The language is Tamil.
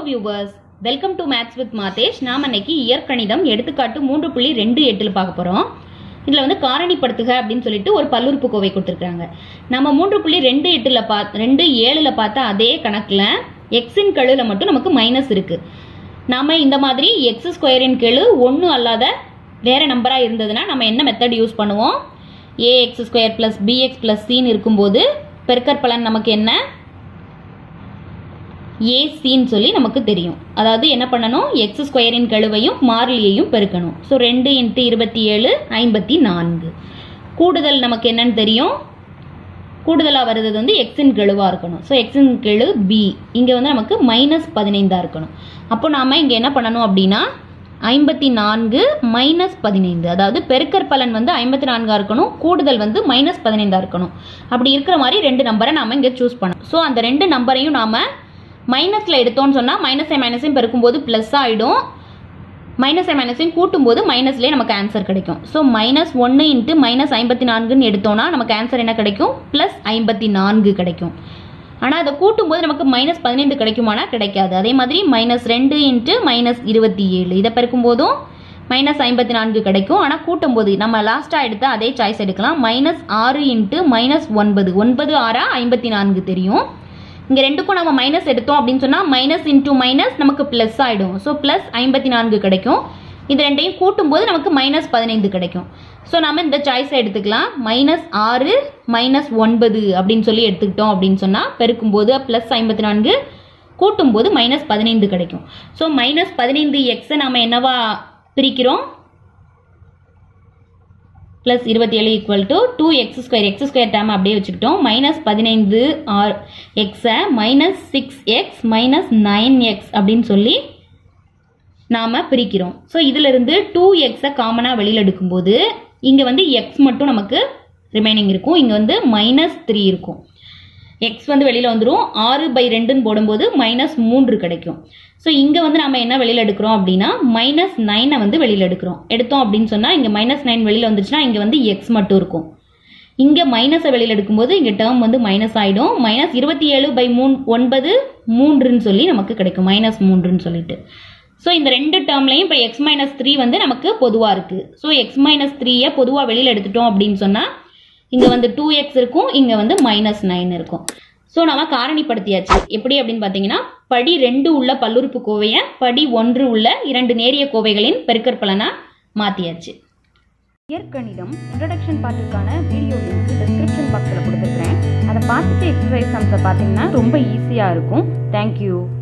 Viewers, welcome to maths with Mathesh. நாம் இன்னைக்கு இயற்கணிதம் எடுத்துக்காட்டு 3.28 பார்க்க போறோம். இதுல வந்து காரணிப்படுத்துக அப்படின்னு சொல்லிட்டு ஒரு பல்லுறுப்புக்கோவை கொடுத்துருக்காங்க. நம்ம 3.28 பார்த்தா அதே கணக்குல எக்ஸின் கெழுல மட்டும் நமக்கு மைனஸ் இருக்கு. நாம இந்த மாதிரி எக்ஸ் ஸ்கொயரின் கெழு 1 அல்லாத வேற நம்பரா இருந்ததுன்னா நம்ம என்ன மெத்தட் யூஸ் பண்ணுவோம்? ax square plus bx plus cன்னு இருக்கும்போது பெருக்கற்பலன் நமக்கு என்ன? ஏசின்னு சொல்லி நமக்கு தெரியும். அதாவது என்ன பண்ணணும்? எக்ஸ் ஸ்கொயரின் கெழுவையும் மாறிலியையும் பெருக்கணும். ஸோ 2 × 27 54. கூடுதல் நமக்கு என்னன்னு தெரியும்? கூடுதலாக வருது வந்து எக்ஸின் கெழுவாக இருக்கணும். ஸோ எக்ஸின் கெழு பி இங்கே வந்து நமக்கு -15 இருக்கணும். அப்போ நாம் இங்கே என்ன பண்ணணும் அப்படின்னா 54 -15, அதாவது பெருக்கற்பலன் வந்து 54 இருக்கணும், கூடுதல் வந்து -15 இருக்கணும். அப்படி இருக்கிற மாதிரி ரெண்டு நம்பரை நாம் இங்கே சூஸ் பண்ணணும். ஸோ அந்த ரெண்டு நம்பரையும் நாம் மைனஸில் எடுத்தோம்னு சொன்னால் மைனஸையும் பெருக்கும்போது ப்ளஸ் ஆகிடும், மைனஸையும் கூட்டும்போது மைனஸ்லேயே நமக்கு ஆன்சர் கிடைக்கும். ஸோ -1 × -54ன்னு எடுத்தோம்னா நமக்கு ஆன்சர் என்ன கிடைக்கும்? +54 கிடைக்கும். ஆனால் அதை கூட்டும்போது நமக்கு -15 கிடைக்குமானா கிடைக்காது. அதே மாதிரி -2 × -27 இதை பெருக்கும்போதும் -54 கிடைக்கும். ஆனால் கூட்டும்போது நம்ம லாஸ்ட்டாக எடுத்த அதே சாய்ஸ் எடுக்கலாம். -6 × -9 9 6 54 தெரியும். இங்கே ரெண்டுக்கும் நம்ம மைனஸ் எடுத்தோம் அப்படின்னு சொன்னால் மைனஸ் இன்டூ மைனஸ் நமக்கு ப்ளஸ் ஆகிடும். ஸோ +54 கிடைக்கும். இது ரெண்டையும் கூட்டும்போது நமக்கு -15 கிடைக்கும். ஸோ நம்ம இந்த சாய்ஸை எடுத்துக்கலாம். -6 -9 அப்படின்னு சொல்லி எடுத்துக்கிட்டோம் அப்படின்னு சொன்னால் பெருக்கும்போது +54, கூட்டும்போது -15 கிடைக்கும். ஸோ -15x நம்ம என்னவா பிரிக்கிறோம்? +27 = 2x². x² டேம் அப்படியே வச்சுக்கிட்டோம். -15 x -6x -9x அப்படின்னு சொல்லி நாம பிரிக்கிறோம். ஸோ இதுல இருந்து 2x காமனா வெளியில் எடுக்கும்போது இங்க வந்து x மட்டும் நமக்கு ரிமைனிங் இருக்கும். இங்க வந்து -3 இருக்கும். x வந்து வெளியில வந்துடும். 6/2ன்னு போடும்போது -3 கிடைக்கும். ஸோ இங்க வந்து நம்ம என்ன வெளியில எடுக்கிறோம் அப்படின்னா -9 வந்து வெளியில எடுத்தோம் அப்படின்னு சொன்னா இங்க -9 வெளியில வந்துச்சுன்னா இங்க வந்து x மட்டும் இருக்கும். இங்க மைனஸை வெளியில எடுக்கும்போது இங்க டேர்ம் வந்து மைனஸ் ஆயிடும். -27/9 3ன்னு சொல்லி நமக்கு கிடைக்கும். -3ன்னு சொல்லிட்டு. ஸோ இந்த ரெண்டு டேர்ம்லையும் இப்போ x - 3 வந்து நமக்கு பொதுவா இருக்கு. ஸோ x - 3 பொதுவா வெளியில எடுத்துட்டோம் அப்படின்னு சொன்னா இங்க வந்து 2x இருக்கும், இங்க வந்து -9 இருக்கும். ஸோ நம்ம காரணிப்படுத்தியாச்சு. எப்படி அப்படின்னு பார்த்தீங்கன்னா படி 2 உள்ள பல்லுறுப்புக்கோவையை படி 1 உள்ள 2 நேரிய கோவைகளின் பெருக்கற்பலனா மாத்தியாச்சு. இயற்கணிதம் இன்ட்ரோடக்ஷன் பார்ட்டுக்கான வீடியோ லிங்க் டிஸ்கிரிப்ஷன் பாக்ஸில் கொடுத்துருக்கிறேன். அதை பார்த்துட்டு எக்ஸசைஸ் சம்ஸை பார்த்தீங்கன்னா ரொம்ப ஈஸியாக இருக்கும். தேங்க்யூ.